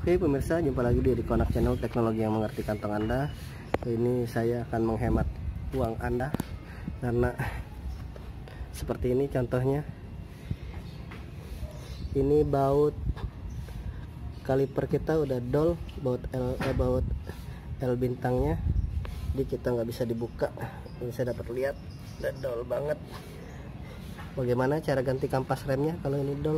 Oke pemirsa, jumpa lagi di Konak Channel, teknologi yang mengerti kantong Anda. Ini saya akan menghemat uang Anda karena seperti ini contohnya. Ini baut kaliper kita udah dol, baut L bintangnya, jadi kita nggak bisa dibuka. Ini saya dapat lihat udah dol banget. Bagaimana cara ganti kampas remnya kalau ini dol?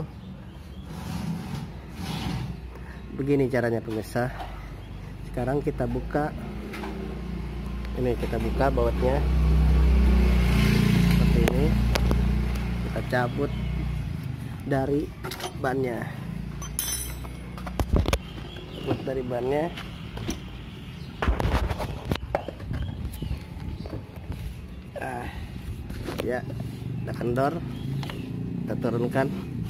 Begini caranya pemirsa. Sekarang kita buka, ini kita buka bautnya seperti ini, kita cabut dari bannya, ya kita kendor, kita turunkan.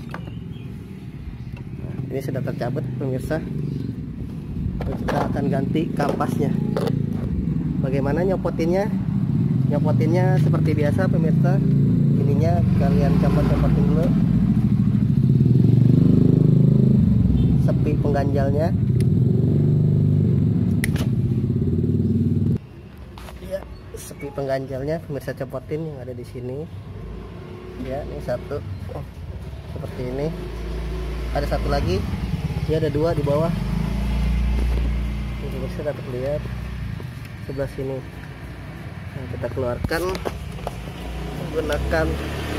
Ini sudah tercabut pemirsa. Kita akan ganti kampasnya. Bagaimana nyopotinnya? Nyopotinnya seperti biasa pemirsa. Ininya kalian copot-copotin dulu sepi pengganjalnya. Ya, sepi pengganjalnya pemirsa, copotin yang ada di sini. Ya, ini satu seperti ini. Ada satu lagi, dia ada dua di bawah. Ini bisa dapat lihat sebelah sini. Nah, kita keluarkan menggunakan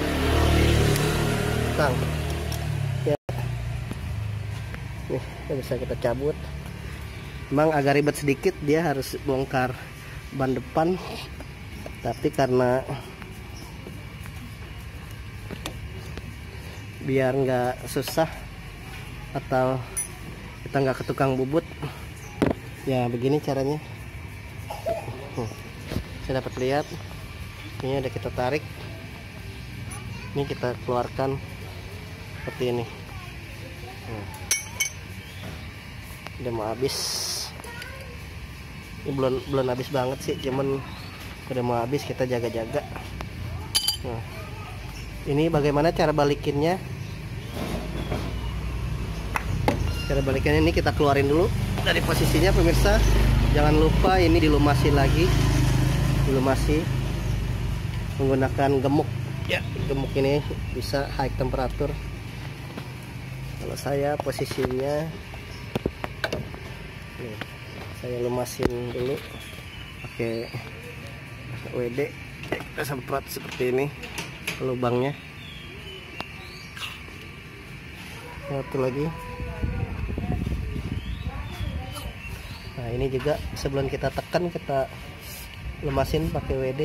tang. Ya, nih bisa kita cabut. Memang agak ribet sedikit, dia harus bongkar ban depan, tapi karena biar nggak susah atau kita nggak ke tukang bubut, ya begini caranya. Saya dapat lihat ini ada, kita tarik, ini kita keluarkan seperti ini. Udah mau habis, ini belum habis banget sih, cuman udah mau habis, kita jaga-jaga. Nah, ini bagaimana cara balikinnya? Cara balikannya ini kita keluarin dulu dari posisinya pemirsa. Jangan lupa ini dilumasi lagi, dilumasi menggunakan gemuk. Ya, gemuk ini bisa high temperatur. Kalau saya posisinya nih, saya lumasin dulu pakai WD. Kita semprot seperti ini lubangnya. Satu lagi. Nah, ini juga sebelum kita tekan, kita lemasin pakai WD.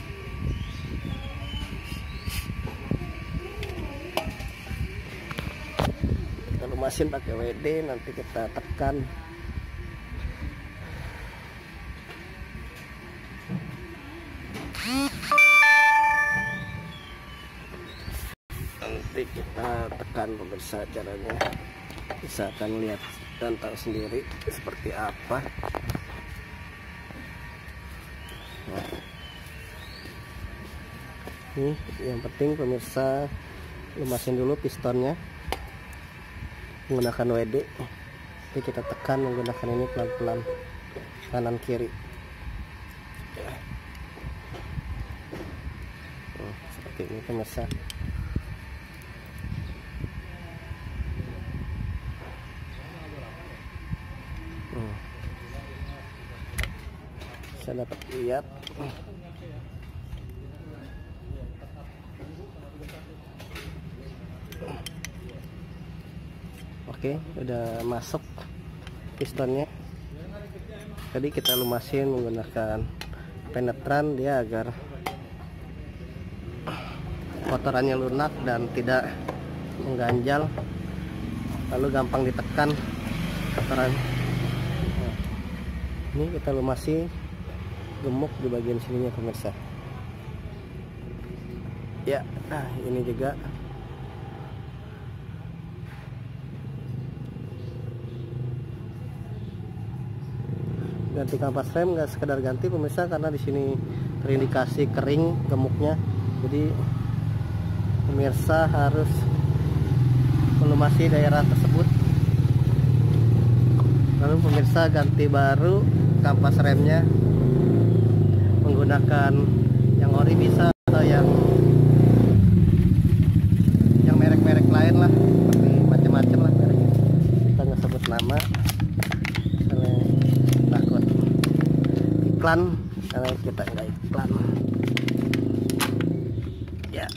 Kita lemasin pakai WD, nanti kita tekan. Nanti kita tekan pemirsa, caranya bisa akan lihat dan tahu sendiri seperti apa. Nah, ini yang penting pemirsa, lumasin dulu pistonnya menggunakan WD. Jadi kita tekan menggunakan ini pelan-pelan, kanan kiri. Seperti ini pemirsa. Saya dapat lihat oke, udah masuk pistonnya. Tadi kita lumasin menggunakan penetran dia agar kotorannya lunak dan tidak mengganjal, lalu gampang ditekan kotoran. Nah, ini kita lumasi gemuk di bagian sininya pemirsa. Ya, nah ini juga. Ganti kampas rem nggak sekedar ganti pemirsa, karena di sini terindikasi kering gemuknya. Jadi pemirsa harus melumasi daerah tersebut. pemirsa, ganti baru kampas remnya menggunakan yang ori bisa, atau yang merek-merek lain lah, seperti macam-macam lah mereknya. Kita nggak sebut nama karena takut iklan, karena kita nggak iklan ya.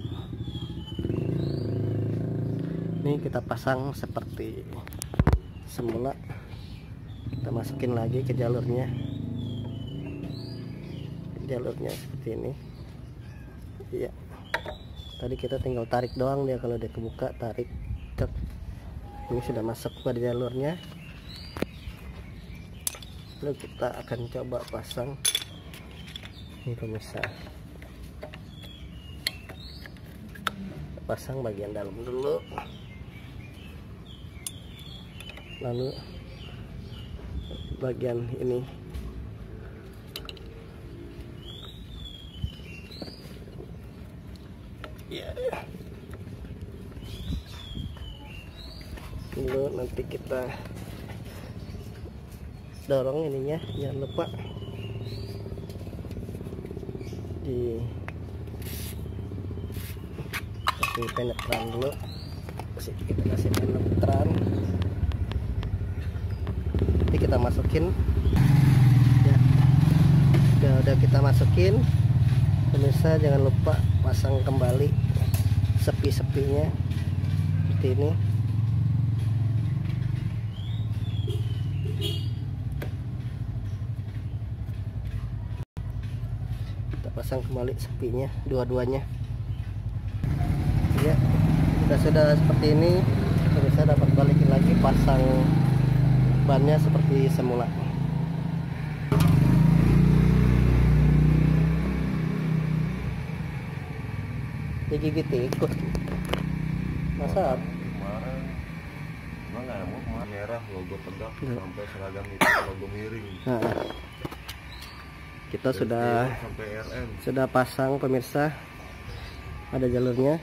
Ini kita pasang seperti semula, kita masukin lagi ke jalurnya seperti ini ya. Tadi kita tinggal tarik doang, dia kalau dia kebuka tarik cek. Ini sudah masuk pada jalurnya. Lalu kita akan coba pasang ini pemirsa. Pasang bagian dalam dulu, lalu bagian ini ya. Lalu nanti kita dorong ininya, jangan lupa di kasih penetran dulu. Kita kasih penetran, nanti kita masukin ya. Udah kita masukin pemirsa, jangan lupa pasang kembali sepi-sepinya seperti ini. Kita pasang kembali sepinya dua-duanya ya. Kita sudah seperti ini pemirsa, dapat balikin lagi, pasang bannya seperti semula. Digigit ikut masa kemarin mana ya, mau merah logo tegak sampai seragam itu logo miring. Nah, kita sudah pasang pemirsa, ada jalurnya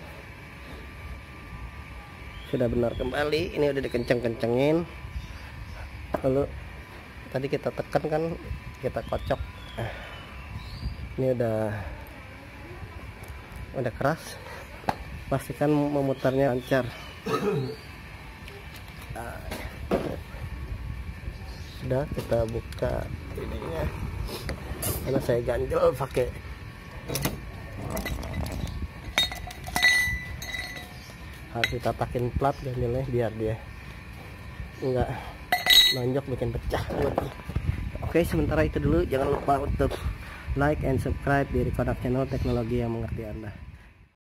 sudah benar kembali. Ini udah dikenceng-kencengin, lalu tadi kita tekan kan, kita kocok. Ini udah keras, pastikan memutarnya lancar. Sudah, kita buka ininya karena saya ganjel pakai harus ditatakin plat ganjelnya biar dia enggak nonjok bikin pecah. Oke, sementara itu dulu. Jangan lupa untuk like and subscribe di Kodak Channel, teknologi yang mengerti Anda.